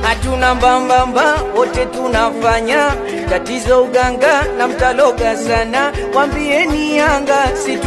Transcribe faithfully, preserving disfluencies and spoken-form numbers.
hatuna mbambamba, wote tunafanya. Tatizo uganga na mtaloga sana, wambieni Yanga si